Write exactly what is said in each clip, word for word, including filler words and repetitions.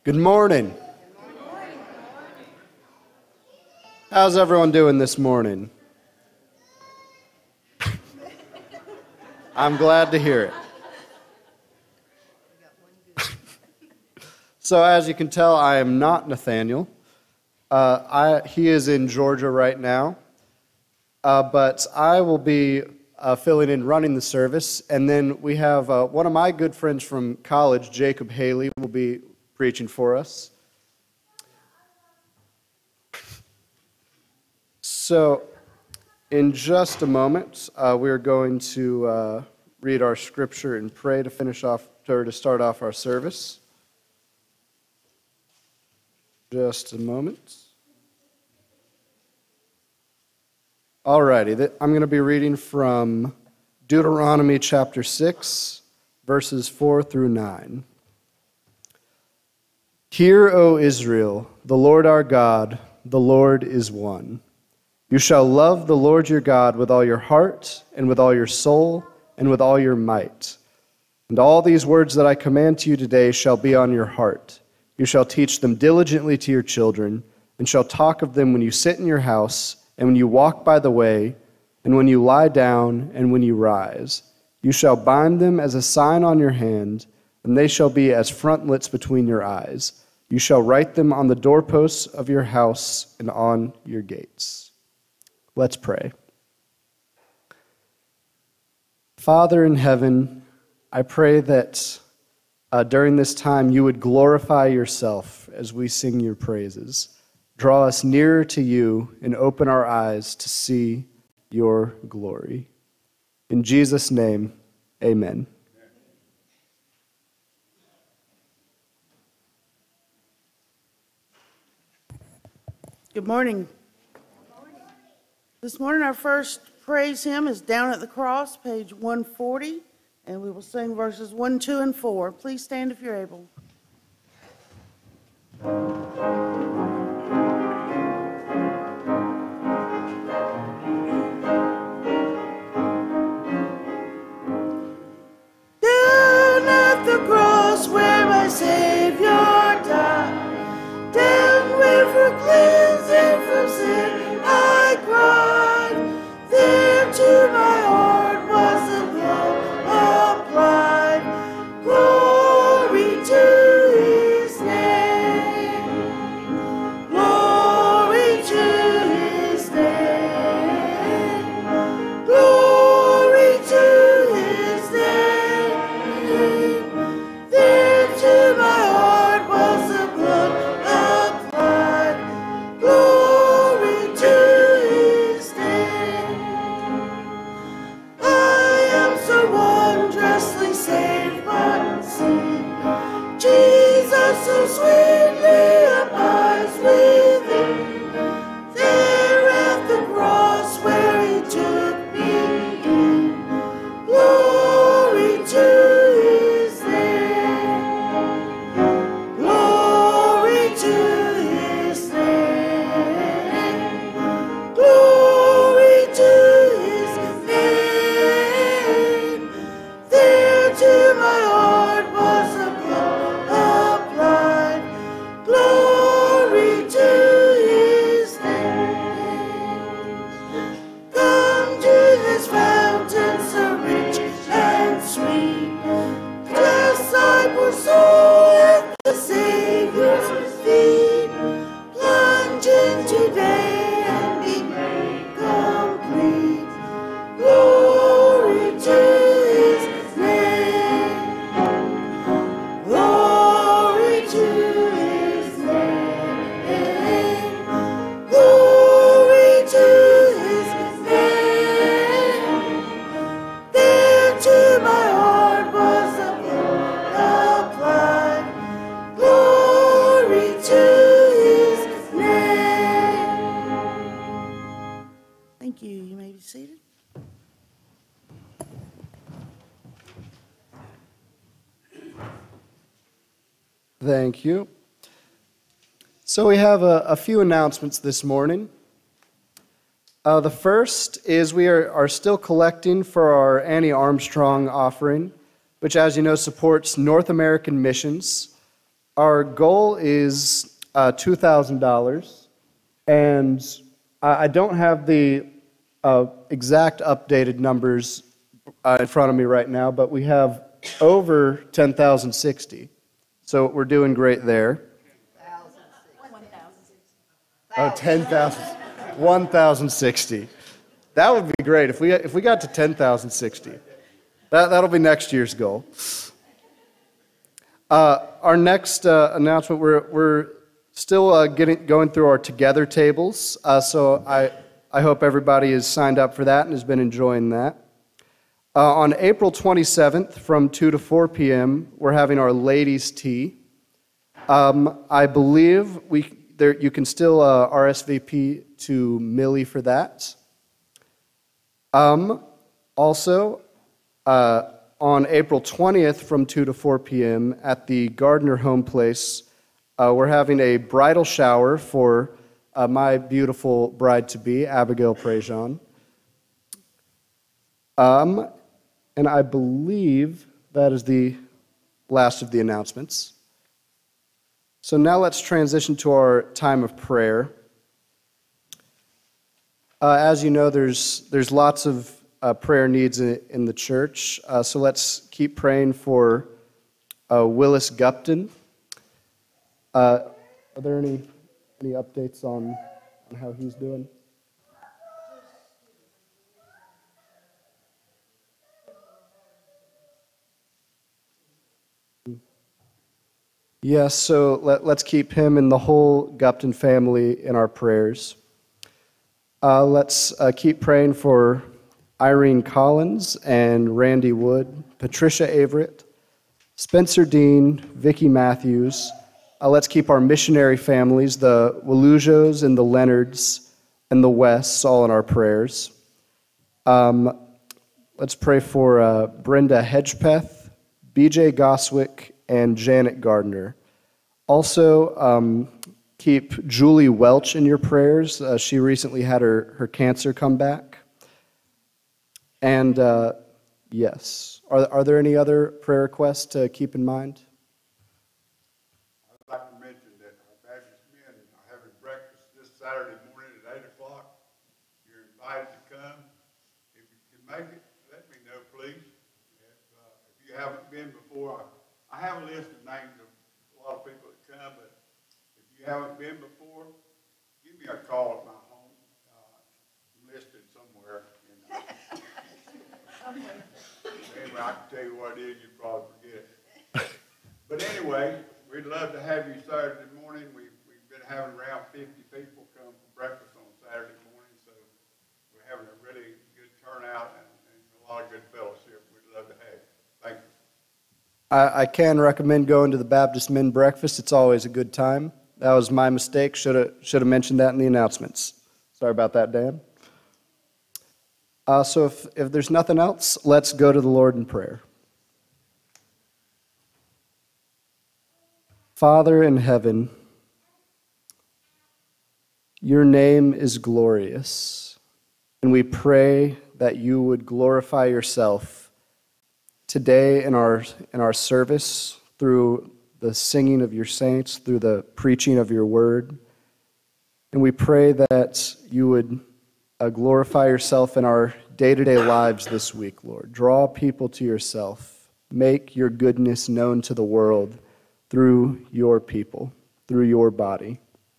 Good morning. How's everyone doing this morning? I'm glad to hear it. So as you can tell, I am not Nathaniel. Uh, I, he is in Georgia right now, uh, but I will be uh, filling in, running the service, and then we have uh, one of my good friends from college, Jacob Haley, will be preaching for us. So, in just a moment, uh, we're going to uh, read our scripture and pray to finish off, or to start off our service. Just a moment. Alrighty, I'm going to be reading from Deuteronomy chapter six, verses four through nine. Hear, O Israel, the Lord our God, the Lord is one. You shall love the Lord your God with all your heart, and with all your soul, and with all your might. And all these words that I command to you today shall be on your heart. You shall teach them diligently to your children, and shall talk of them when you sit in your house, and when you walk by the way, and when you lie down, and when you rise. You shall bind them as a sign on your hand, and they shall be as frontlets between your eyes. You shall write them on the doorposts of your house and on your gates. Let's pray. Father in heaven, I pray that uh, during this time you would glorify yourself as we sing your praises. Draw us nearer to you and open our eyes to see your glory. In Jesus' name, amen. Good morning. This morning our first praise hymn is Down at the Cross, page one forty, and we will sing verses one, two, and four. Please stand if you're able. Down at the cross where my Savior died, down where for cleansing from sin I cried, there to my heart was the blood applied. Glory to his name, glory to his name, glory to his name. There to my heart was the blood applied. Glory to his name. I am so wondrously saved by sin. Jesus so sweetly abides within. There at the cross where he took me in. Glory to his name. Glory to his name. Glory to his name. There to my heart was the blood applied. Glory to his name. Come to this fountain so rich and sweet. Bless I poor soul at the Savior's feet. Plunge in today and be made complete. Glory to his name. Glory to his name. Glory to his name. There to my heart was the blood applied. Glory to his name. Thank you. You may be seated. Thank you. So we have a, a few announcements this morning. Uh, the first is we are, are still collecting for our Annie Armstrong offering, which, as you know, supports North American missions. Our goal is uh, two thousand dollars, and I I don't have the uh, exact updated numbers uh, in front of me right now, but we have over ten thousand sixty. So we're doing great there. Oh, ten thousand, one thousand sixty. That would be great if we if we got to ten thousand sixty. That that'll be next year's goal. Uh, our next uh, announcement, we're we're still uh, getting going through our Together tables. Uh, so I I hope everybody is signed up for that and has been enjoying that. Uh, on April twenty-seventh, from two to four p.m., we're having our ladies' tea. Um, I believe we there you can still uh, R S V P to Millie for that. Um, also, uh, on April twentieth from two to four p.m. at the Gardner Home Place, uh, we're having a bridal shower for uh, my beautiful bride-to-be, Abigail Prejean. Um, and I believe that is the last of the announcements. So now let's transition to our time of prayer. Uh, as you know, there's there's lots of uh, prayer needs in, in the church. Uh, so let's keep praying for uh, Willis Gupton. Uh, are there any any updates on, on how he's doing? Yes, so let, let's keep him and the whole Gupton family in our prayers. Uh, let's uh, keep praying for Irene Collins and Randy Wood, Patricia Averett, Spencer Dean, Vicki Matthews. Uh, let's keep our missionary families, the Walujos and the Leonards and the Wests, all in our prayers. Um, let's pray for uh, Brenda Hedgepeth, B J Goswick, and Janet Gardner. Also, um, keep Julie Welch in your prayers. Uh, she recently had her, her cancer come back. And uh, yes, are, are there any other prayer requests to keep in mind? I'd like to mention that our Baptist men are having breakfast this Saturday morning at eight o'clock. You're invited to come. If you can make it, let me know, please. If, uh, if you haven't been before, I, I have a list of names of a lot of people that come, but if you haven't been before, give me a call at my home. Uh, I'm listed somewhere. You know. Anyway, I can tell you what it is, you'd probably forget it. But anyway, we'd love to have you Saturday morning. We've, we've been having around fifty people come for breakfast on Saturday morning, so we're having a really good turnout and, and a lot of good fellowship. We'd love to have you. Thank you. I, I can recommend going to the Baptist Men Breakfast. It's always a good time. That was my mistake. Should have should have mentioned that in the announcements. Sorry about that, Dan. Uh, so if, if there's nothing else, let's go to the Lord in prayer. Father in heaven, your name is glorious, and we pray that you would glorify yourself today in our in our service through the singing of your saints, through the preaching of your word. And we pray that you would uh, glorify yourself in our day-to-day lives this week, Lord. Draw people to yourself. Make your goodness known to the world through your people, through your body.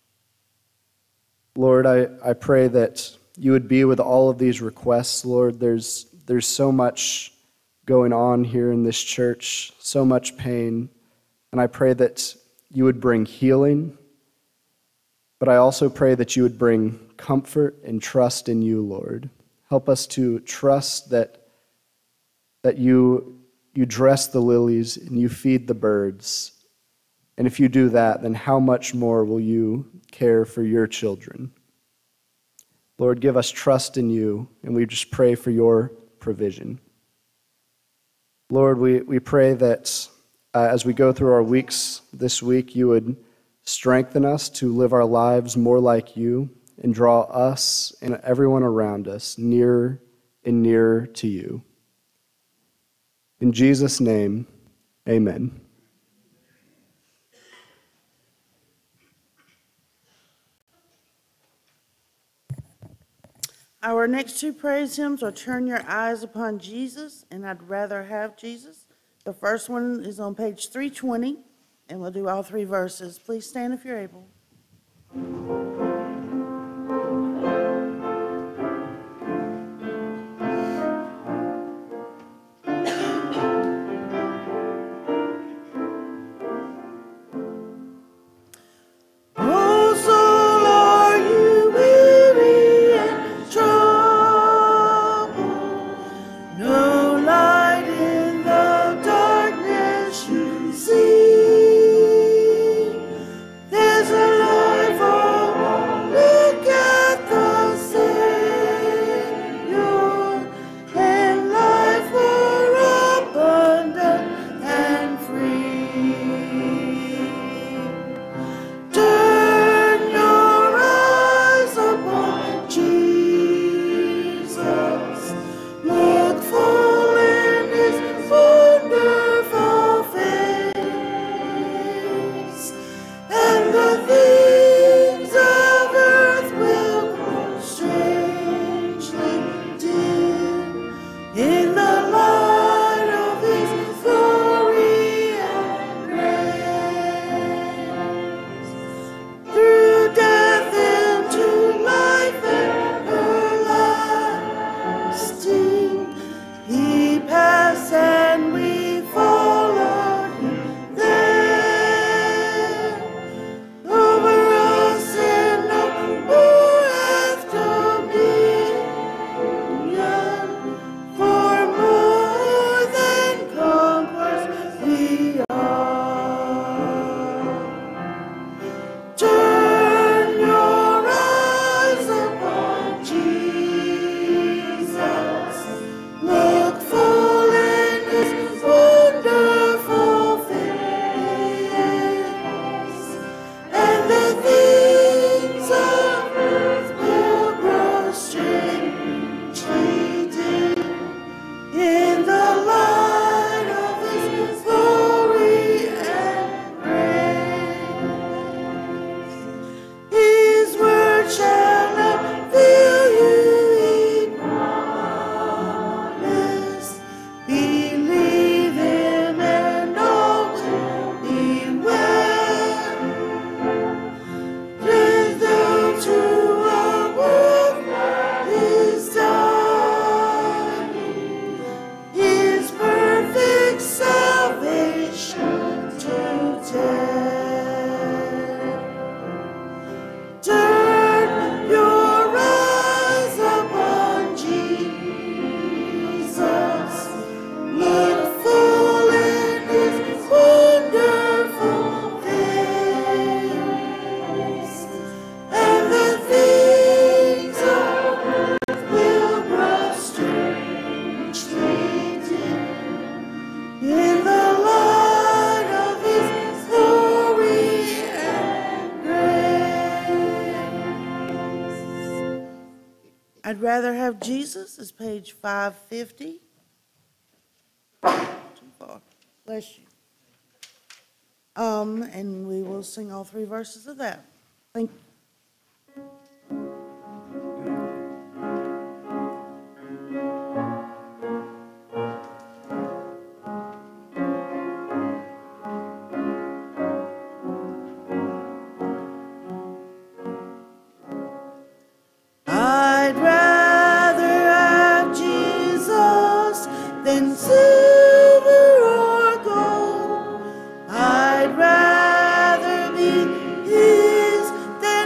Lord, I, I pray that you would be with all of these requests, Lord. There's, there's so much going on here in this church, so much pain. And I pray that you would bring healing, but I also pray that you would bring comfort and trust in you, Lord. Help us to trust that, that you, you dress the lilies and you feed the birds. And if you do that, then how much more will you care for your children? Lord, give us trust in you, and we just pray for your provision. Lord, we, we pray that uh, as we go through our weeks this week, you would strengthen us to live our lives more like you and draw us and everyone around us nearer and nearer to you. In Jesus' name, amen. Our next two praise hymns are Turn Your Eyes Upon Jesus and I'd Rather Have Jesus. The first one is on page three twenty, and we'll do all three verses. Please stand if you're able. I'd Rather Have Jesus is page five fifty. Too far. Bless you. Um, and we will sing all three verses of that. Thank you. I'd rather have Jesus than silver or gold. I'd rather be His than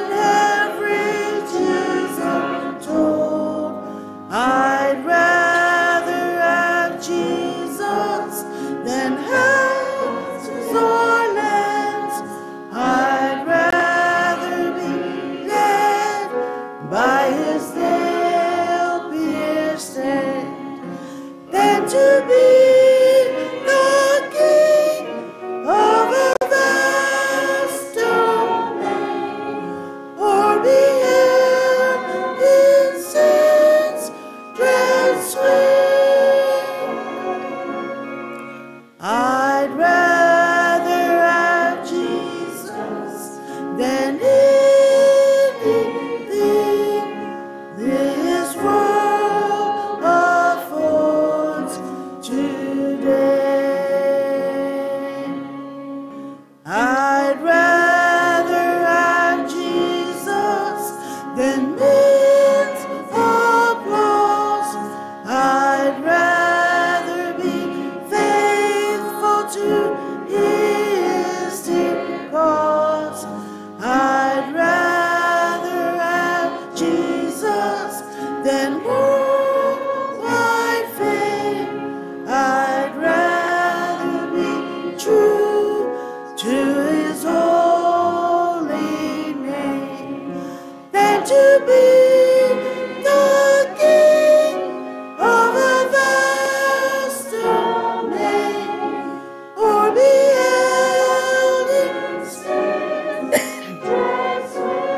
to be the king of a vast domain, or be held in strange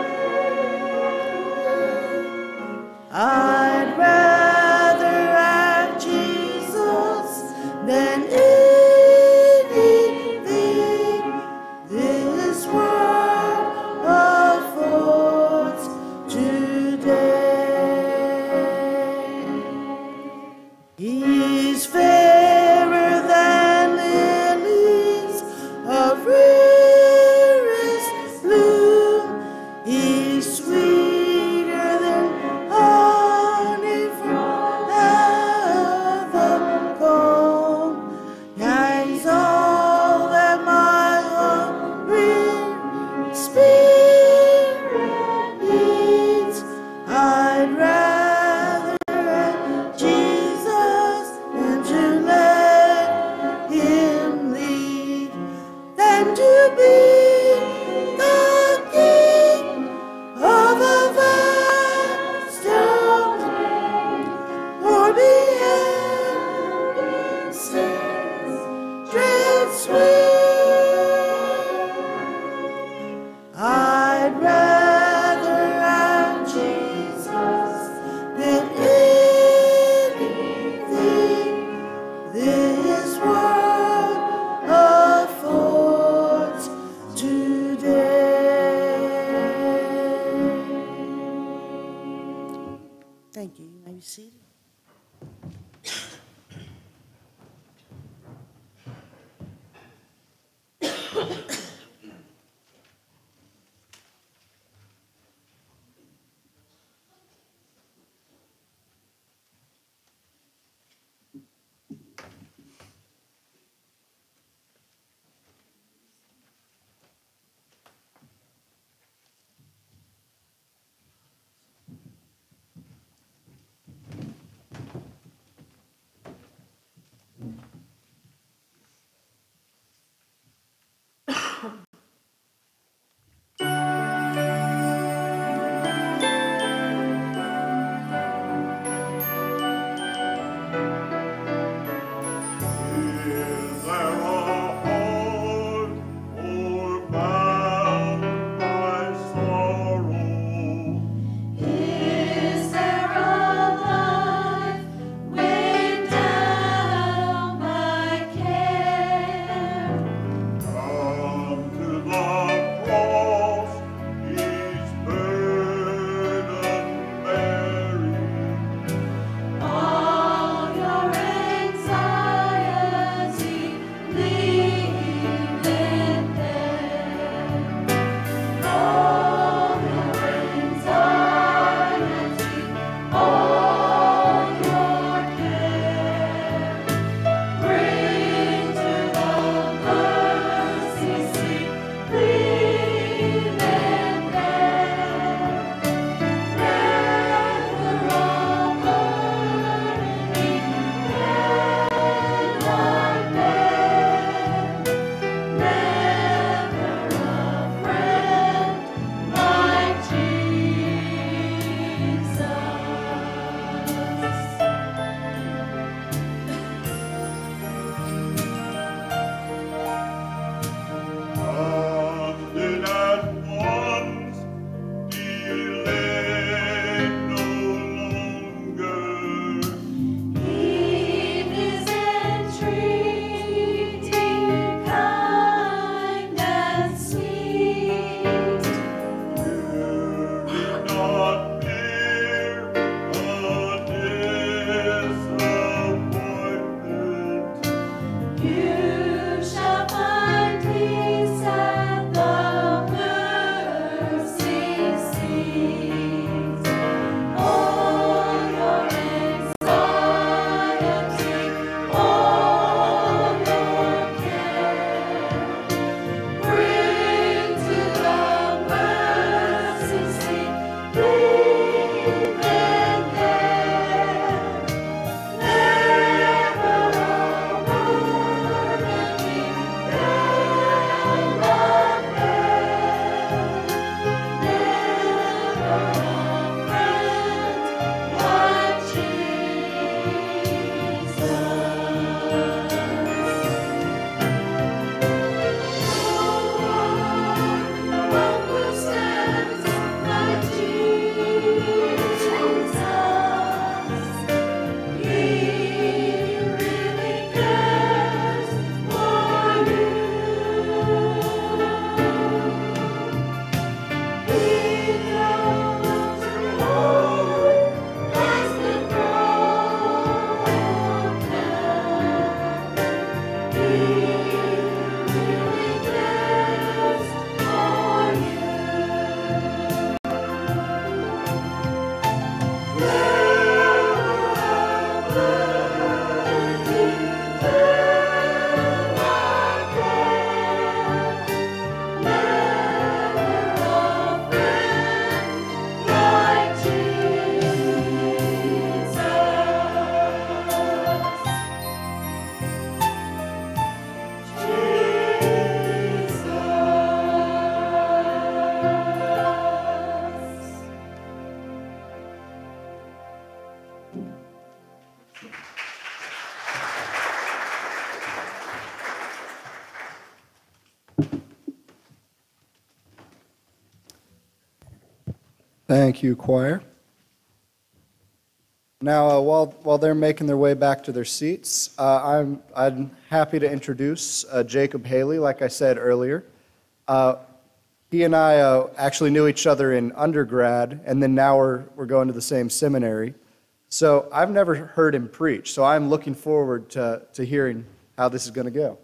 I'd rather have Jesus than anything this world affords today. He's fairer than lilies of rarest bloom. He's sweeter than honey from the comb. Yeah, he's all that my hungry spirit needs. I'd rather have Jesus than to let him lead, than to be the king of a vast domain, or be held in dread sweet. I'd rather have Jesus than anything this world affords today. Thank you. You may be seated. Thank you, choir. Now, uh, while, while they're making their way back to their seats, uh, I'm, I'm happy to introduce uh, Jacob Haley, like I said earlier. Uh, he and I uh, actually knew each other in undergrad, and then now we're, we're going to the same seminary. So I've never heard him preach, so I'm looking forward to, to hearing how this is going to go.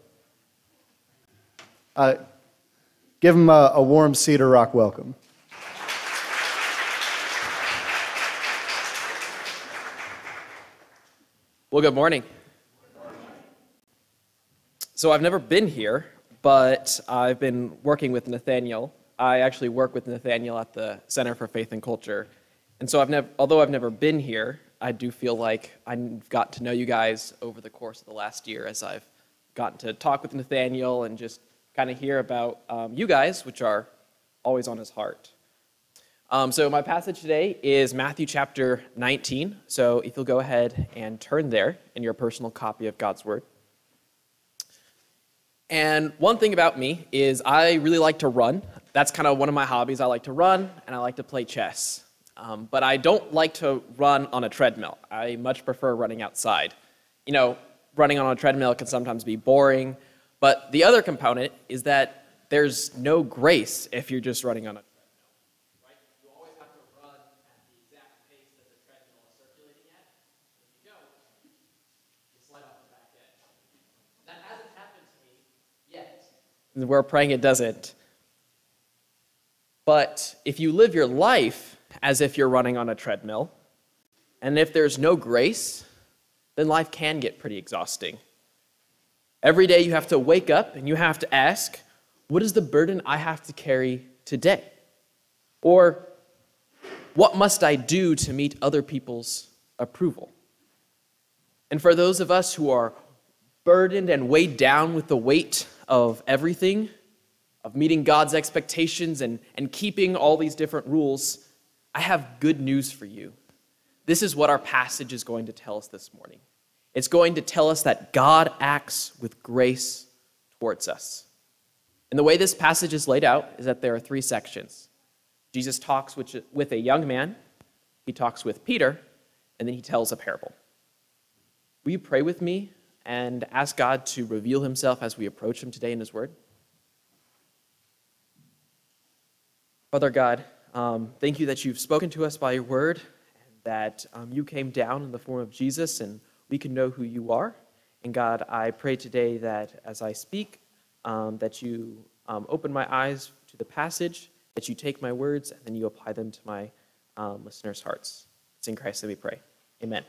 Uh, give him a, a warm Cedar Rock welcome. Well, good morning. So I've never been here, but I've been working with Nathaniel. I actually work with Nathaniel at the Center for Faith and Culture. And so I've never, although I've never been here, I do feel like I've gotten to know you guys over the course of the last year as I've gotten to talk with Nathaniel and just kind of hear about um, you guys, which are always on his heart. Um, so my passage today is Matthew chapter nineteen. So if you'll go ahead and turn there in your personal copy of God's Word. And one thing about me is I really like to run. That's kind of one of my hobbies. I like to run and I like to play chess. Um, but I don't like to run on a treadmill. I much prefer running outside. You know, running on a treadmill can sometimes be boring. But the other component is that there's no grace if you're just running on a treadmill. We're praying it doesn't. But if you live your life as if you're running on a treadmill, and if there's no grace, then life can get pretty exhausting. Every day you have to wake up and you have to ask, what is the burden I have to carry today? Or what must I do to meet other people's approval? And for those of us who are burdened and weighed down with the weight of everything, of meeting God's expectations and, and keeping all these different rules, I have good news for you. This is what our passage is going to tell us this morning. It's going to tell us that God acts with grace towards us. And the way this passage is laid out is that there are three sections. Jesus talks with, with a young man, he talks with Peter, and then he tells a parable. Will you pray with me and ask God to reveal himself as we approach him today in his word? Father God, um, thank you that you've spoken to us by your word, and that um, you came down in the form of Jesus, and we can know who you are. And God, I pray today that as I speak, um, that you um, open my eyes to the passage, that you take my words, and then you apply them to my um, listeners' hearts. It's in Christ that we pray. Amen.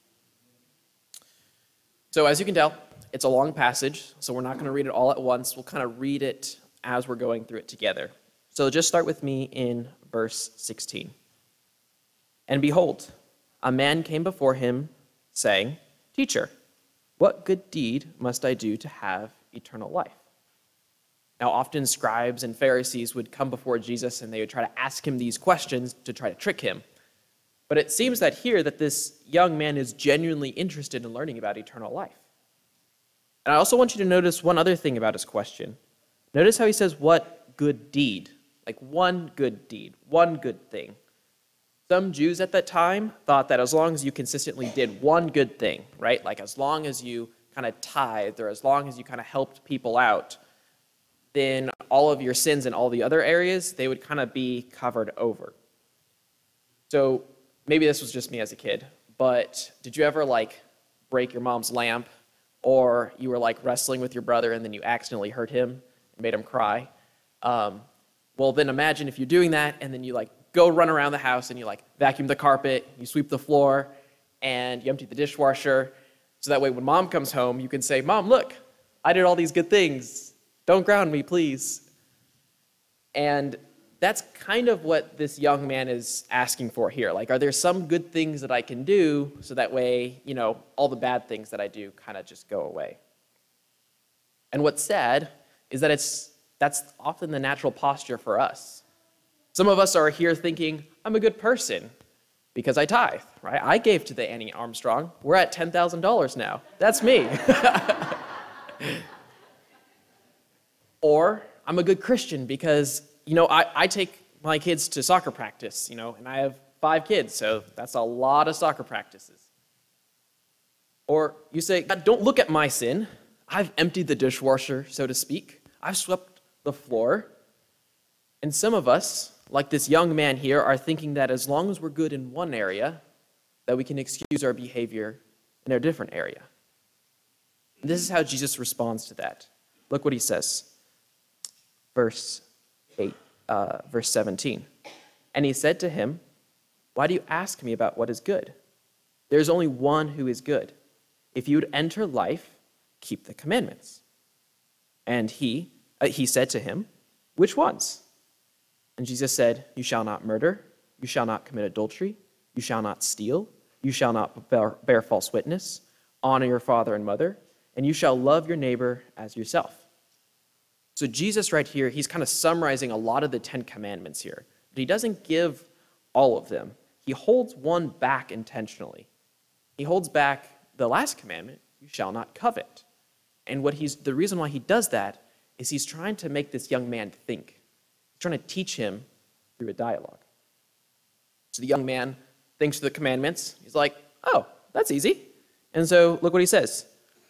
So as you can tell, it's a long passage, so we're not going to read it all at once. We'll kind of read it as we're going through it together. So just start with me in verse sixteen. And behold, a man came before him, saying, Teacher, what good deed must I do to have eternal life? Now often scribes and Pharisees would come before Jesus and they would try to ask him these questions to try to trick him. But it seems that here that this young man is genuinely interested in learning about eternal life. And I also want you to notice one other thing about his question. Notice how he says, what good deed? Like one good deed, one good thing. Some Jews at that time thought that as long as you consistently did one good thing, right? Like as long as you kind of tithed or as long as you kind of helped people out, then all of your sins in all the other areas, they would kind of be covered over. So maybe this was just me as a kid, but did you ever like break your mom's lamp, or you were like wrestling with your brother and then you accidentally hurt him and made him cry? Um, well, then imagine if you're doing that and then you like go run around the house and you like vacuum the carpet, you sweep the floor, and you empty the dishwasher. So that way when mom comes home, you can say, Mom, look, I did all these good things. Don't ground me, please. And that's kind of what this young man is asking for here. Like, are there some good things that I can do so that way, you know, all the bad things that I do kind of just go away? And what's sad is that it's that's often the natural posture for us. Some of us are here thinking, I'm a good person because I tithe, right? I gave to the Annie Armstrong. We're at ten thousand dollars now. That's me. Or I'm a good Christian because, you know, I, I take my kids to soccer practice, you know, and I have five kids, so that's a lot of soccer practices. Or you say, God, don't look at my sin. I've emptied the dishwasher, so to speak. I've swept the floor. And some of us, like this young man here, are thinking that as long as we're good in one area, that we can excuse our behavior in a different area. And this is how Jesus responds to that. Look what he says. Verse eight, uh, verse seventeen. And he said to him, why do you ask me about what is good? There is only one who is good. If you would enter life, keep the commandments. And he, uh, he said to him, which ones? And Jesus said, you shall not murder, you shall not commit adultery, you shall not steal, you shall not bear, bear false witness, honor your father and mother, and you shall love your neighbor as yourself. So Jesus right here, he's kind of summarizing a lot of the Ten Commandments here, but he doesn't give all of them. He holds one back intentionally. He holds back the last commandment, you shall not covet. And what he's the reason why he does that is he's trying to make this young man think. He's trying to teach him through a dialogue. So the young man thinks through the commandments. He's like, oh, that's easy. And so look what he says.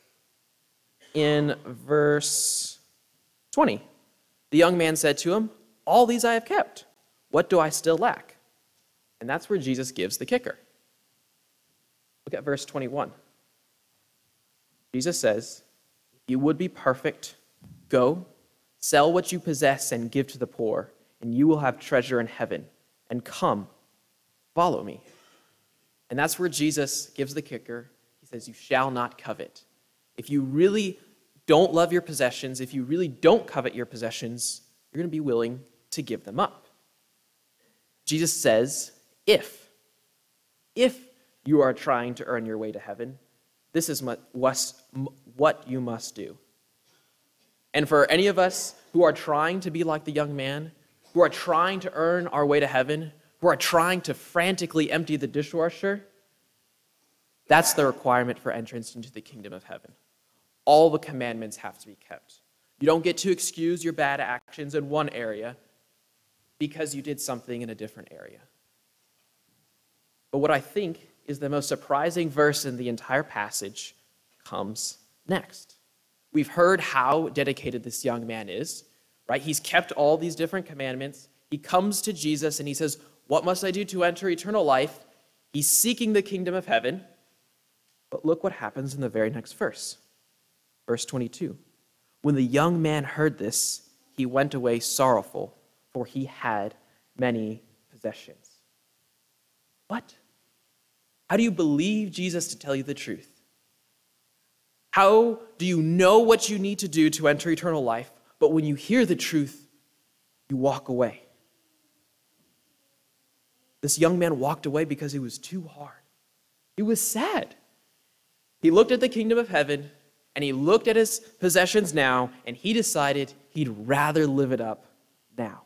In verse twenty, the young man said to him, all these I have kept. What do I still lack? And that's where Jesus gives the kicker. Look at verse twenty-one. Jesus says, if you would be perfect, go, sell what you possess and give to the poor, and you will have treasure in heaven. And come, follow me. And that's where Jesus gives the kicker. He says, you shall not covet. If you really don't love your possessions, if you really don't covet your possessions, you're going to be willing to give them up. Jesus says, if, if you are trying to earn your way to heaven, this is what you must do. And for any of us who are trying to be like the young man, who are trying to earn our way to heaven, who are trying to frantically empty the dishwasher, that's the requirement for entrance into the kingdom of heaven. All the commandments have to be kept. You don't get to excuse your bad actions in one area because you did something in a different area. But what I think is the most surprising verse in the entire passage comes next. We've heard how dedicated this young man is, right? He's kept all these different commandments. He comes to Jesus and he says, what must I do to enter eternal life? He's seeking the kingdom of heaven. But look what happens in the very next verse. Verse twenty-two. When the young man heard this, he went away sorrowful, for he had many possessions. What? How do you believe Jesus to tell you the truth? How do you know what you need to do to enter eternal life, but when you hear the truth, you walk away? This young man walked away because it was too hard. He was sad. He looked at the kingdom of heaven, and he looked at his possessions now, and he decided he'd rather live it up now.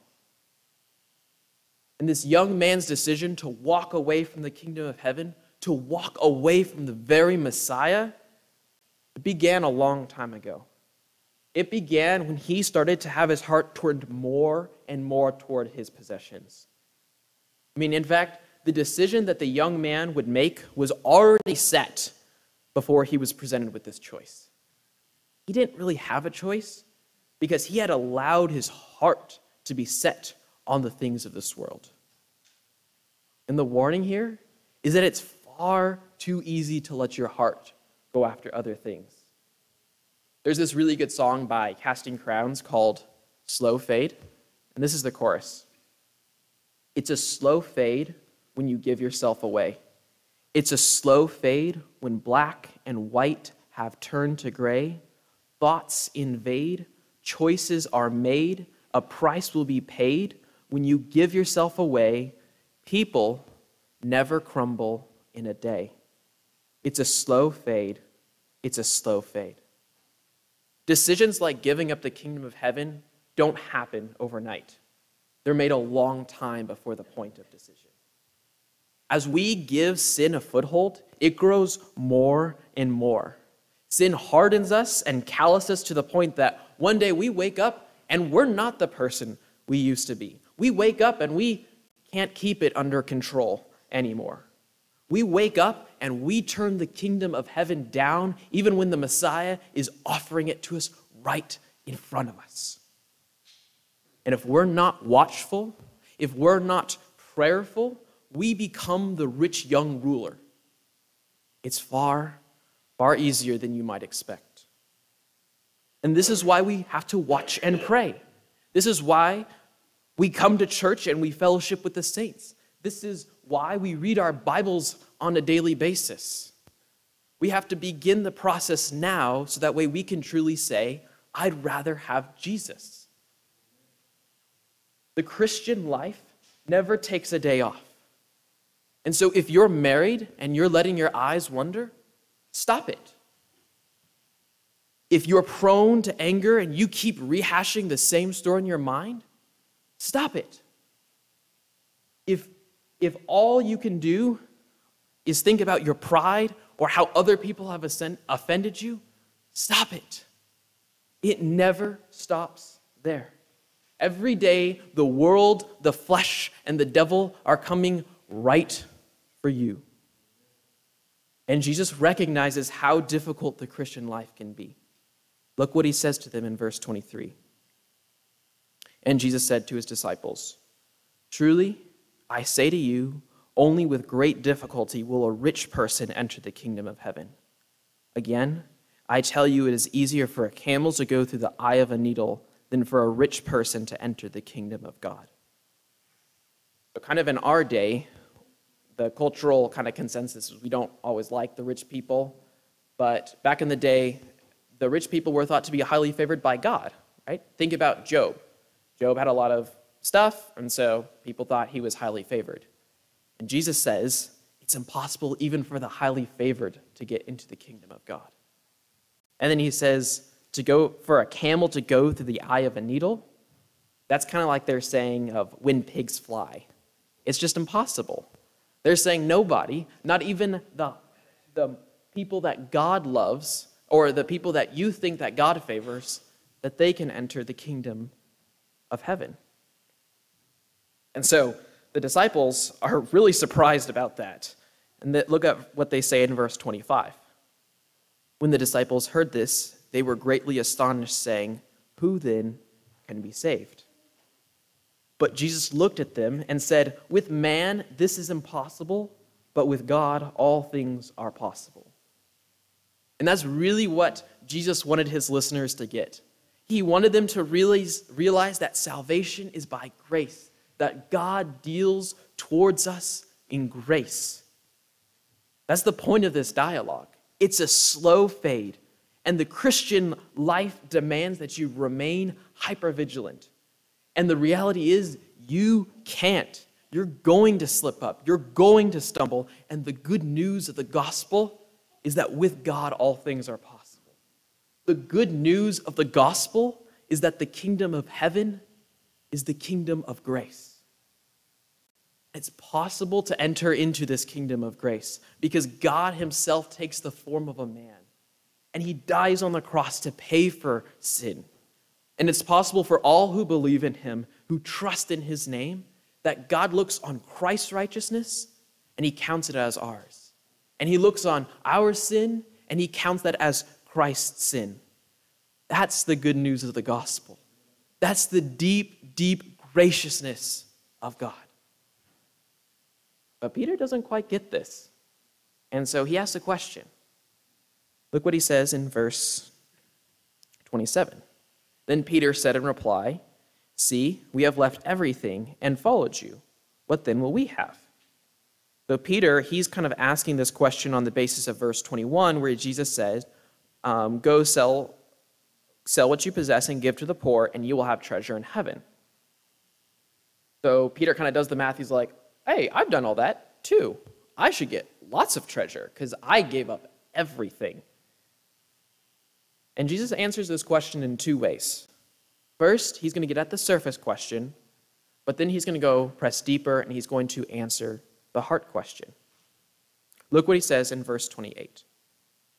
And this young man's decision to walk away from the kingdom of heaven, to walk away from the very Messiah, it began a long time ago. It began when he started to have his heart turned more and more toward his possessions. I mean, in fact, the decision that the young man would make was already set before he was presented with this choice. He didn't really have a choice because he had allowed his heart to be set on the things of this world. And the warning here is that it's far too easy to let your heart go after other things. There's this really good song by Casting Crowns called Slow Fade, and this is the chorus. It's a slow fade when you give yourself away. It's a slow fade when black and white have turned to gray. Thoughts invade, choices are made, a price will be paid. When you give yourself away, people never crumble in a day. It's a slow fade. It's a slow fade. Decisions like giving up the kingdom of heaven don't happen overnight. They're made a long time before the point of decision. As we give sin a foothold, it grows more and more. Sin hardens us and calluses us to the point that one day we wake up and we're not the person we used to be. We wake up and we can't keep it under control anymore. We wake up and we turn the kingdom of heaven down even when the Messiah is offering it to us right in front of us. And if we're not watchful, if we're not prayerful, we become the rich young ruler. It's far, far easier than you might expect. And this is why we have to watch and pray. This is why we come to church and we fellowship with the saints. This is why we read our Bibles on a daily basis. We have to begin the process now so that way we can truly say, I'd rather have Jesus. The Christian life never takes a day off. And so if you're married and you're letting your eyes wander, stop it. If you're prone to anger and you keep rehashing the same story in your mind, stop it. If, if all you can do is think about your pride or how other people have offended you, stop it. It never stops there. Every day, the world, the flesh, and the devil are coming right for you. And Jesus recognizes how difficult the Christian life can be. Look what he says to them in verse twenty-three. And Jesus said to his disciples, "Truly, I say to you, only with great difficulty will a rich person enter the kingdom of heaven. Again, I tell you, it is easier for a camel to go through the eye of a needle than for a rich person to enter the kingdom of God." So kind of in our day, the cultural kind of consensus is we don't always like the rich people, but back in the day, the rich people were thought to be highly favored by God, right? Think about Job. Job had a lot of stuff, and so people thought he was highly favored. And Jesus says it's impossible even for the highly favored to get into the kingdom of God. And then he says to go for a camel to go through the eye of a needle, that's kind of like they're saying of when pigs fly. It's just impossible. They're saying nobody, not even the, the people that God loves or the people that you think that God favors, that they can enter the kingdom of heaven. And so the disciples are really surprised about that. And that, look at what they say in verse twenty-five. When the disciples heard this, they were greatly astonished, saying, "Who then can be saved?" But Jesus looked at them and said, "With man this is impossible, but with God all things are possible." And that's really what Jesus wanted his listeners to get. He wanted them to realize, realize that salvation is by grace, that God deals towards us in grace. That's the point of this dialogue. It's a slow fade, and the Christian life demands that you remain hypervigilant. And the reality is, you can't. You're going to slip up. You're going to stumble. And the good news of the gospel is that with God, all things are possible. The good news of the gospel is that the kingdom of heaven is the kingdom of grace. It's possible to enter into this kingdom of grace because God himself takes the form of a man and he dies on the cross to pay for sin. And it's possible for all who believe in him, who trust in his name, that God looks on Christ's righteousness and he counts it as ours. And he looks on our sin and he counts that as Christ's sin. That's the good news of the gospel. That's the deep, deep graciousness of God. But Peter doesn't quite get this. And so he asks a question. Look what he says in verse twenty-seven. Then Peter said in reply, "See, we have left everything and followed you. What then will we have?" So Peter, he's kind of asking this question on the basis of verse twenty-one, where Jesus says, um, go sell, sell what you possess and give to the poor, and you will have treasure in heaven. So Peter kind of does the math. He's like, hey, I've done all that too. I should get lots of treasure because I gave up everything. And Jesus answers this question in two ways. First, he's going to get at the surface question, but then he's going to go press deeper and he's going to answer the heart question. Look what he says in verse twenty-eight.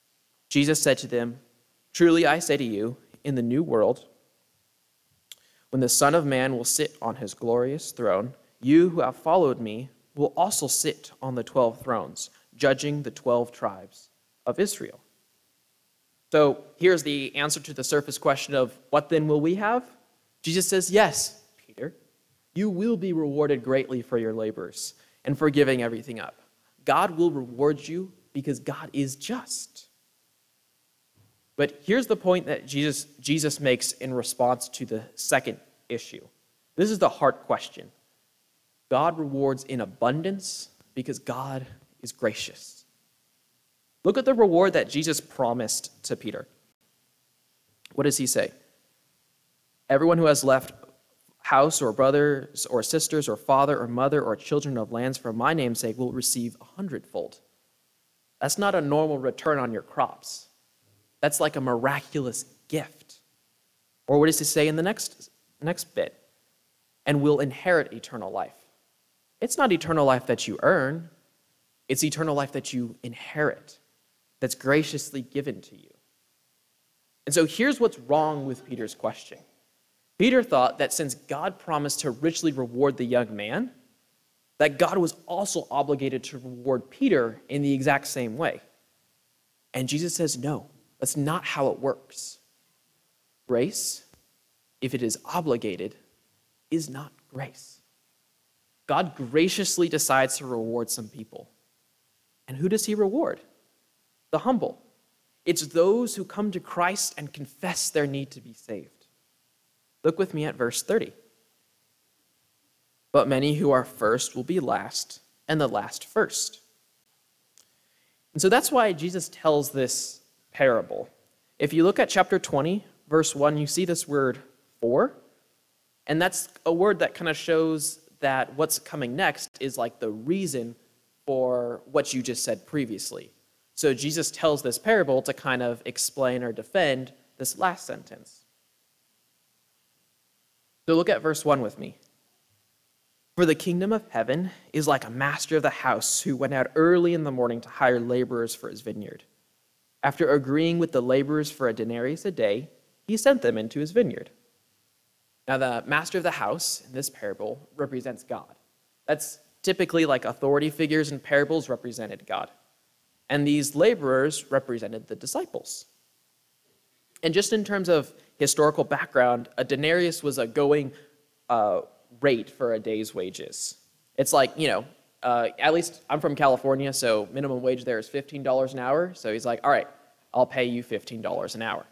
Jesus said to them, "Truly I say to you, in the new world, When the Son of Man will sit on his glorious throne, you who have followed me will also sit on the twelve thrones, judging the twelve tribes of Israel. So here's the answer to the surface question of what then will we have? Jesus says, yes, Peter, you will be rewarded greatly for your labors and for giving everything up. God will reward you because God is just. But here's the point that Jesus, Jesus makes in response to the second issue. This is the heart question. God rewards in abundance because God is gracious. Look at the reward that Jesus promised to Peter. What does he say? Everyone who has left house or brothers or sisters or father or mother or children of lands for my name's sake will receive a hundredfold. That's not a normal return on your crops. That's like a miraculous gift. Or what does he say in the next, next bit? And will inherit eternal life. It's not eternal life that you earn. It's eternal life that you inherit, that's graciously given to you. And so here's what's wrong with Peter's question. Peter thought that since God promised to richly reward the young man, that God was also obligated to reward Peter in the exact same way. And Jesus says, no, that's not how it works. Grace, if it is obligated, is not grace. God graciously decides to reward some people. And who does he reward? The humble. It's those who come to Christ and confess their need to be saved. Look with me at verse thirty. But many who are first will be last, and the last first. And so that's why Jesus tells this parable. If you look at chapter twenty, verse one, you see this word for, and that's a word that kind of shows that what's coming next is like the reason for what you just said previously. So Jesus tells this parable to kind of explain or defend this last sentence. So look at verse one with me. For the kingdom of heaven is like a master of the house who went out early in the morning to hire laborers for his vineyard. After agreeing with the laborers for a denarius a day, he sent them into his vineyard. Now, the master of the house in this parable represents God. That's typically like authority figures in parables represented God. And these laborers represented the disciples. And just in terms of historical background, a denarius was a going uh, rate for a day's wages. It's like, you know, uh, at least I'm from California, so minimum wage there is fifteen dollars an hour. So he's like, all right, I'll pay you fifteen dollars an hour.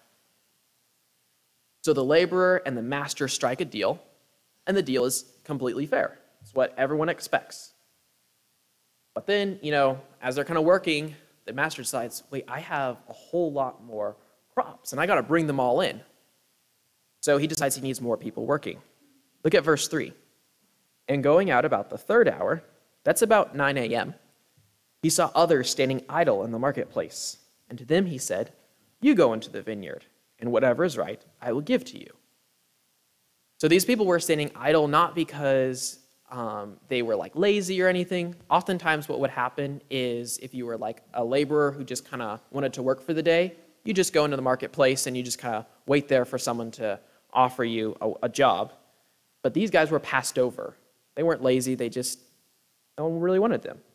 So the laborer and the master strike a deal, and the deal is completely fair. It's what everyone expects. But then, you know, as they're kind of working, the master decides, wait, I have a whole lot more crops, and I got to bring them all in. So he decides he needs more people working. Look at verse three. And going out about the third hour, that's about nine a.m., he saw others standing idle in the marketplace. And to them he said, you go into the vineyard, and whatever is right, I will give to you. So these people were standing idle not because um, they were like lazy or anything. Oftentimes what would happen is if you were like a laborer who just kind of wanted to work for the day, you just go into the marketplace and you just kind of wait there for someone to offer you a, a job. But these guys were passed over. They weren't lazy, they just, no one really wanted them.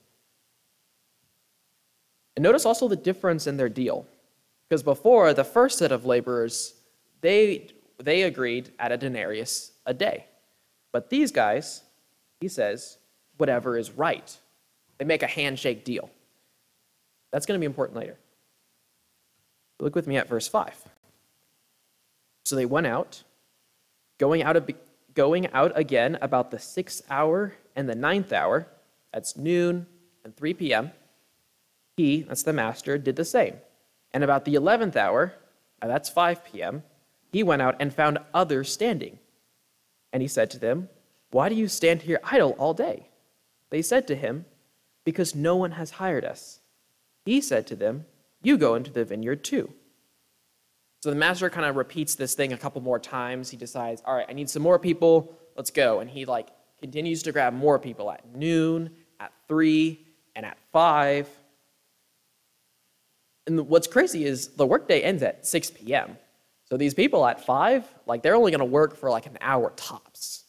And notice also the difference in their deal. Because before, the first set of laborers, they, they agreed at a denarius a day. But these guys, he says, whatever is right. They make a handshake deal. That's going to be important later. Look with me at verse five. So they went out, going out, of, going out again about the sixth hour and the ninth hour, that's noon and three p.m., he, that's the master, did the same. And about the eleventh hour, that's five p.m., he went out and found others standing. And he said to them, why do you stand here idle all day? They said to him, because no one has hired us. He said to them, you go into the vineyard too. So the master kind of repeats this thing a couple more times. He decides, all right, I need some more people, let's go. And he like continues to grab more people at noon, at three, and at five. And what's crazy is the workday ends at six p.m. So these people at five, like they're only going to work for like an hour tops.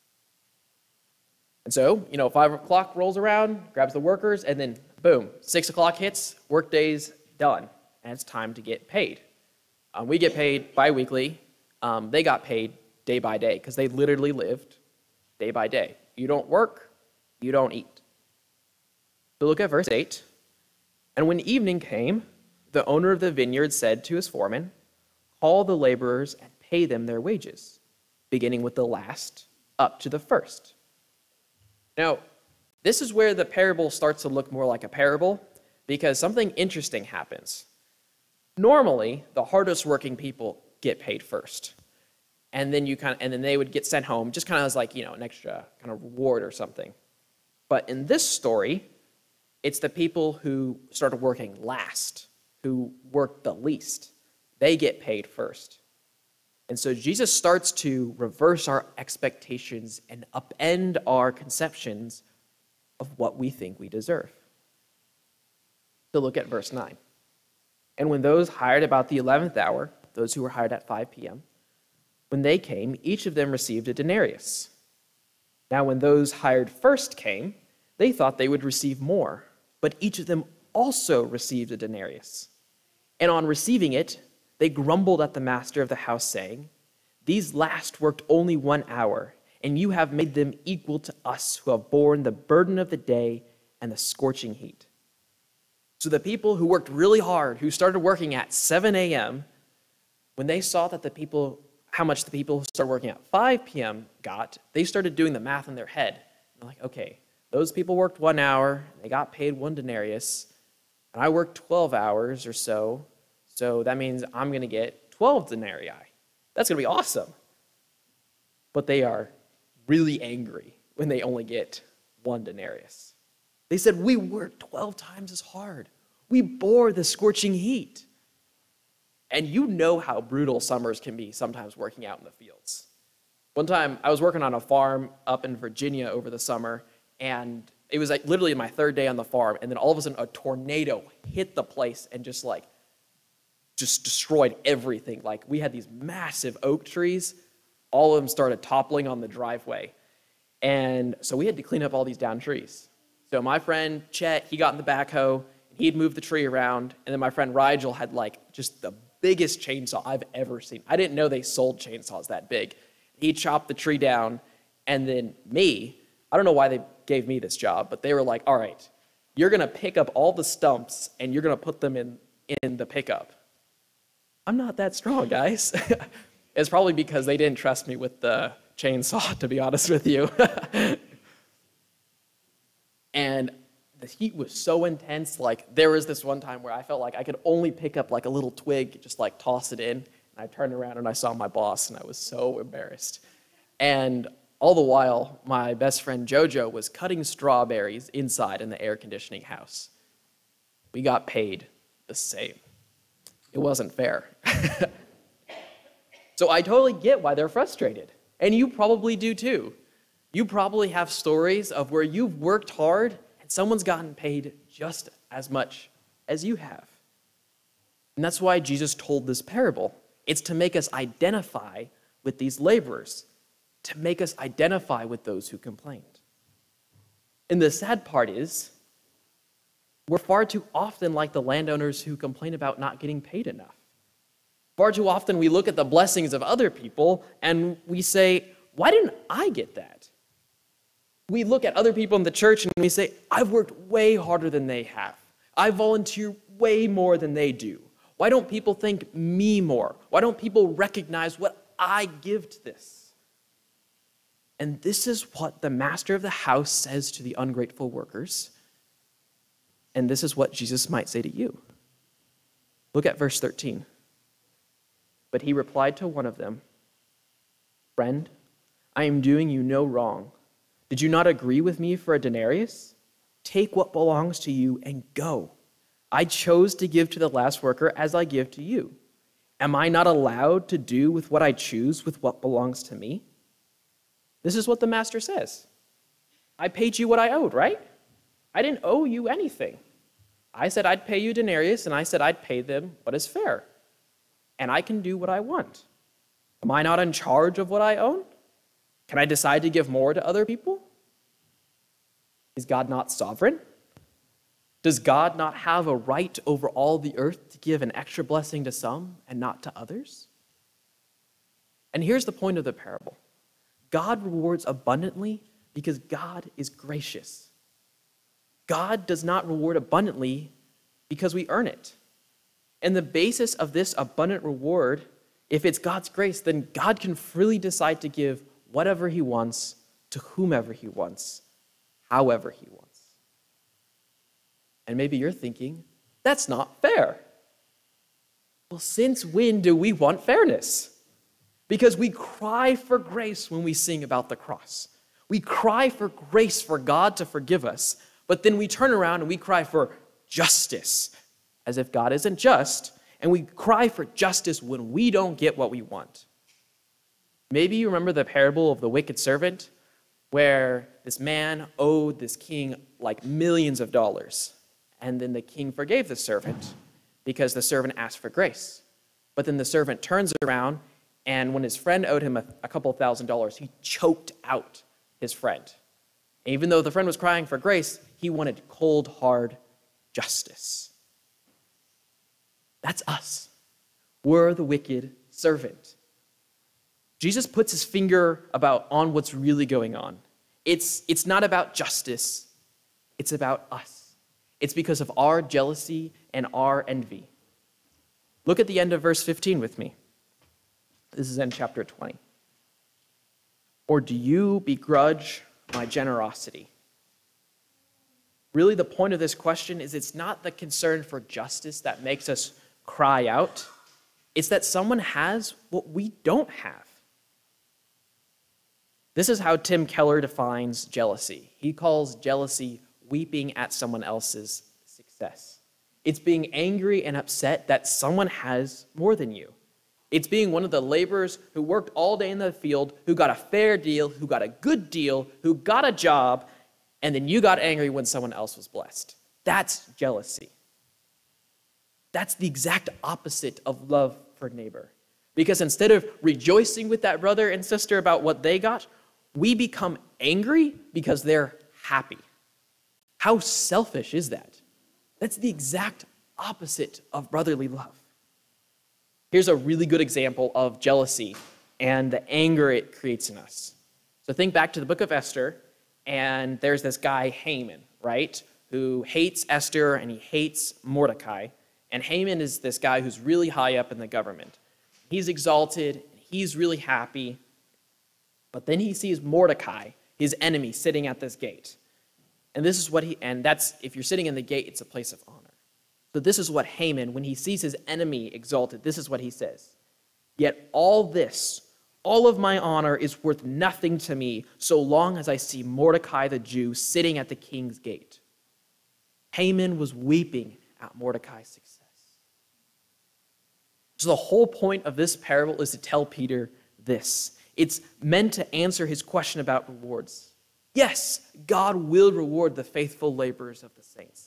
And so, you know, five o'clock rolls around, grabs the workers, and then boom, six o'clock hits, work day's done, and it's time to get paid. Um, we get paid bi-weekly. Um, they got paid day by day because they literally lived day by day. You don't work, you don't eat. So look at verse eight. And when evening came, the owner of the vineyard said to his foreman, call the laborers and pay them their wages, beginning with the last up to the first. Now, this is where the parable starts to look more like a parable, because something interesting happens. Normally, the hardest working people get paid first. And then you kind of, and then they would get sent home, just kind of as like, you know, an extra kind of reward or something. But in this story, it's the people who started working last, who worked the least. They get paid first. And so Jesus starts to reverse our expectations and upend our conceptions of what we think we deserve. So look at verse nine. And when those hired about the eleventh hour, those who were hired at five p.m., when they came, each of them received a denarius. Now when those hired first came, they thought they would receive more, but each of them also received a denarius. And on receiving it, they grumbled at the master of the house, saying, these last worked only one hour, and you have made them equal to us who have borne the burden of the day and the scorching heat. So the people who worked really hard, who started working at seven a.m., when they saw that the people, how much the people who started working at five p.m. got, they started doing the math in their head. They're like, okay, those people worked one hour, they got paid one denarius, and I worked twelve hours or so, so that means I'm going to get twelve denarii. That's going to be awesome. But they are really angry when they only get one denarius. They said, we worked twelve times as hard. We bore the scorching heat. And you know how brutal summers can be sometimes working out in the fields. One time, I was working on a farm up in Virginia over the summer, and it was like literally my third day on the farm, and then all of a sudden a tornado hit the place and just like, just destroyed everything. Like we had these massive oak trees, all of them started toppling on the driveway. And so we had to clean up all these downed trees. So my friend Chet, he got in the backhoe, and he'd move the tree around, and then my friend Rigel had like just the biggest chainsaw I've ever seen. I didn't know they sold chainsaws that big. He chopped the tree down, and then me, I don't know why they gave me this job, but they were like, all right, you're gonna pick up all the stumps, and you're gonna put them in, in the pickup. I'm not that strong, guys. It's probably because they didn't trust me with the chainsaw, to be honest with you. And the heat was so intense, like there was this one time where I felt like I could only pick up like a little twig, just like toss it in, and I turned around and I saw my boss, and I was so embarrassed. And all the while, my best friend Jojo was cutting strawberries inside in the air conditioning house. We got paid the same. It wasn't fair. So I totally get why they're frustrated. And you probably do too. You probably have stories of where you've worked hard and someone's gotten paid just as much as you have. And that's why Jesus told this parable. It's to make us identify with these laborers, to make us identify with those who complained. And the sad part is, we're far too often like the landowners who complain about not getting paid enough. Far too often we look at the blessings of other people and we say, why didn't I get that? We look at other people in the church and we say, I've worked way harder than they have. I volunteer way more than they do. Why don't people thank me more? Why don't people recognize what I give to this? And this is what the master of the house says to the ungrateful workers. And this is what Jesus might say to you. Look at verse thirteen. But he replied to one of them, friend, I am doing you no wrong. Did you not agree with me for a denarius? Take what belongs to you and go. I chose to give to the last worker as I give to you. Am I not allowed to do with what I choose with what belongs to me? This is what the master says. I paid you what I owed, right? I didn't owe you anything. I said I'd pay you denarius, and I said I'd pay them what is fair. and I can do what I want. Am I not in charge of what I own? Can I decide to give more to other people? Is God not sovereign? Does God not have a right over all the earth to give an extra blessing to some and not to others? And here's the point of the parable. God rewards abundantly because God is gracious. God does not reward abundantly because we earn it. And the basis of this abundant reward, if it's God's grace, then God can freely decide to give whatever he wants to whomever he wants, however he wants. And maybe you're thinking, that's not fair. Well, since when do we want fairness? Because we cry for grace when we sing about the cross. We cry for grace for God to forgive us, but then we turn around and we cry for justice, as if God isn't just, and we cry for justice when we don't get what we want. Maybe you remember the parable of the wicked servant, where this man owed this king like millions of dollars, and then the king forgave the servant because the servant asked for grace. But then the servant turns around, and when his friend owed him a, a couple of thousand dollars, he choked out his friend. And even though the friend was crying for grace, he wanted cold, hard justice. That's us. We're the wicked servant. Jesus puts his finger about on what's really going on. It's, it's not about justice. It's about us. It's because of our jealousy and our envy. Look at the end of verse fifteen with me. This is in chapter twenty. Or do you begrudge my generosity? Really, the point of this question is it's not the concern for justice that makes us cry out. It's that someone has what we don't have. This is how Tim Keller defines jealousy. He calls jealousy weeping at someone else's success. It's being angry and upset that someone has more than you. It's being one of the laborers who worked all day in the field, who got a fair deal, who got a good deal, who got a job, and then you got angry when someone else was blessed. That's jealousy. That's the exact opposite of love for neighbor. Because instead of rejoicing with that brother and sister about what they got, we become angry because they're happy. How selfish is that? That's the exact opposite of brotherly love. Here's a really good example of jealousy and the anger it creates in us. So think back to the book of Esther, and there's this guy, Haman, right, who hates Esther and he hates Mordecai. And Haman is this guy who's really high up in the government. He's exalted, he's really happy, but then he sees Mordecai, his enemy, sitting at this gate. And this is what he, and that's, if you're sitting in the gate, it's a place of honor. So this is what Haman, when he sees his enemy exalted, this is what he says. Yet all this, all of my honor is worth nothing to me so long as I see Mordecai the Jew sitting at the king's gate. Haman was weeping at Mordecai's success. So the whole point of this parable is to tell Peter this. It's meant to answer his question about rewards. Yes, God will reward the faithful laborers of the saints.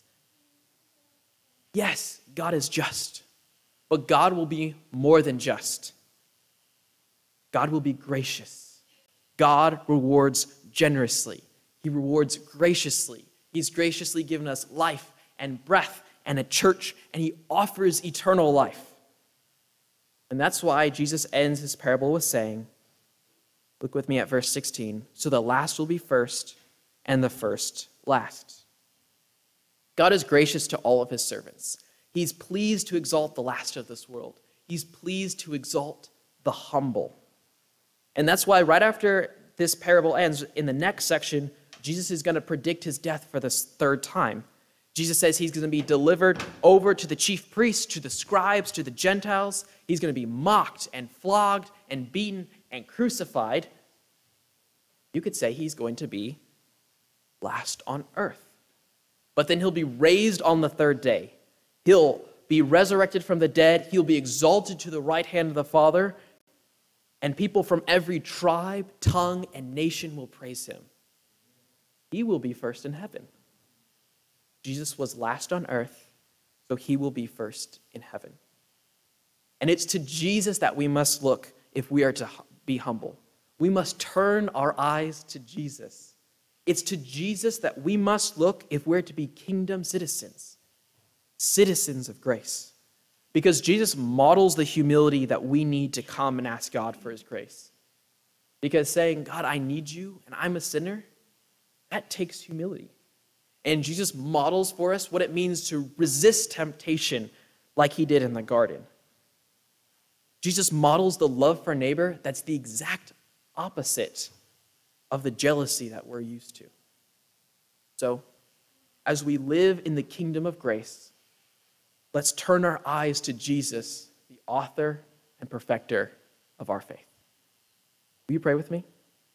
Yes, God is just, but God will be more than just. God will be gracious. God rewards generously. He rewards graciously. He's graciously given us life and breath and a church, and he offers eternal life. And that's why Jesus ends his parable with saying, look with me at verse sixteen, so the last will be first, and the first last. God is gracious to all of his servants. He's pleased to exalt the last of this world. He's pleased to exalt the humble. And that's why right after this parable ends, in the next section, Jesus is going to predict his death for this third time. Jesus says he's going to be delivered over to the chief priests, to the scribes, to the Gentiles. He's going to be mocked and flogged and beaten and crucified. You could say he's going to be last on earth. But then he'll be raised on the third day. He'll be resurrected from the dead. He'll be exalted to the right hand of the Father. And people from every tribe, tongue, and nation will praise him. He will be first in heaven. Jesus was last on earth, so he will be first in heaven. And it's to Jesus that we must look if we are to be humble. We must turn our eyes to Jesus. It's to Jesus that we must look if we're to be kingdom citizens, citizens of grace. Because Jesus models the humility that we need to come and ask God for his grace. Because saying, God, I need you and I'm a sinner, that takes humility. And Jesus models for us what it means to resist temptation like he did in the garden. Jesus models the love for neighbor that's the exact opposite of the jealousy that we're used to. So, as we live in the kingdom of grace, let's turn our eyes to Jesus, the author and perfecter of our faith. Will you pray with me?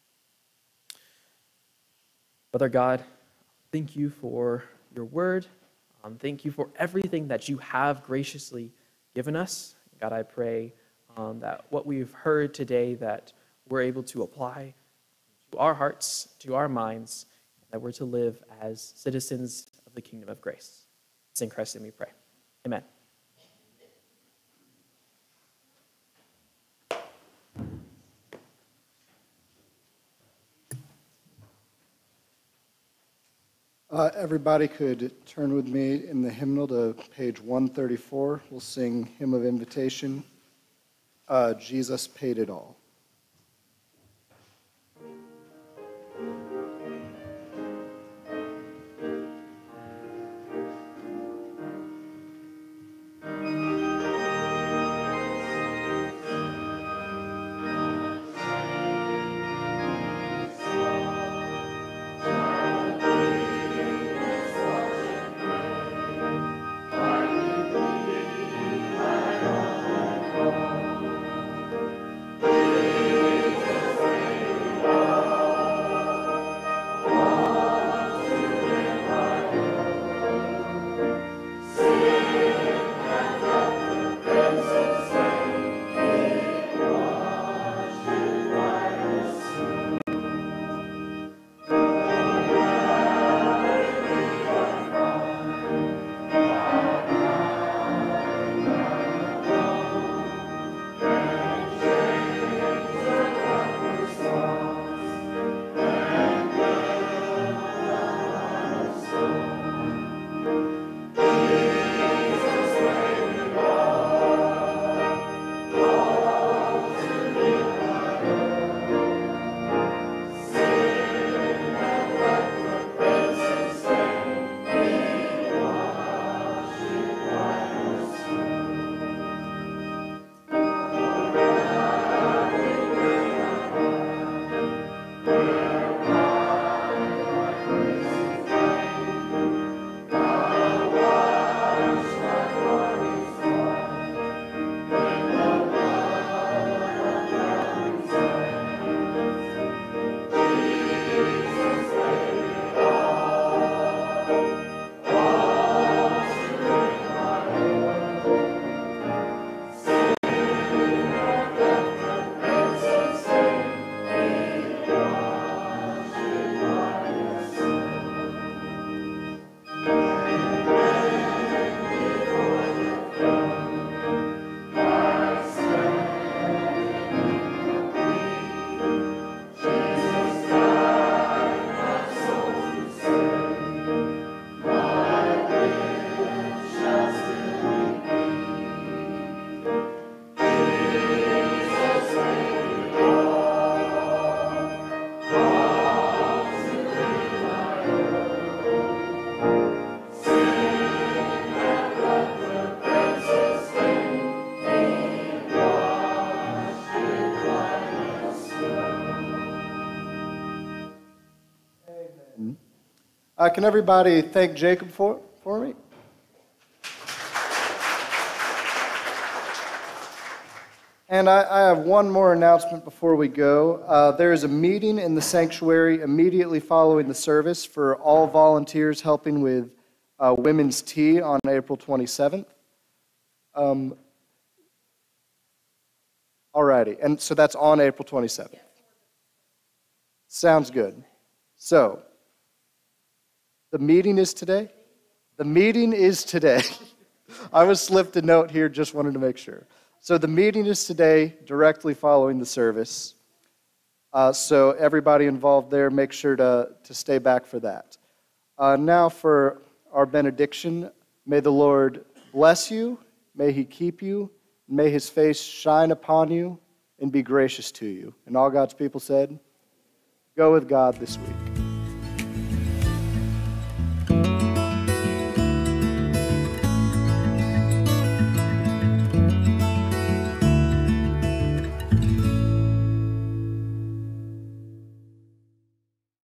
Father God, thank you for your word. Um, thank you for everything that you have graciously given us. God, I pray um, that what we've heard today, that we're able to apply to our hearts, to our minds, that we're to live as citizens of the kingdom of grace. It's in Christ's name we pray. Amen. Uh, everybody could turn with me in the hymnal to page one thirty-four. We'll sing Hymn of Invitation. Uh, Jesus Paid It All. Uh, can everybody thank Jacob for, for me? And I, I have one more announcement before we go. Uh, there is a meeting in the sanctuary immediately following the service for all volunteers helping with uh, women's tea on April twenty-seventh. Um, alrighty, and so that's on April twenty-seventh. Sounds good. So, the meeting is today? The meeting is today. I was slipped a note here, just wanted to make sure. So the meeting is today, directly following the service. Uh, so everybody involved there, make sure to, to stay back for that. Uh, now for our benediction. May the Lord bless you, may he keep you, may his face shine upon you and be gracious to you. And all God's people said, go with God this week.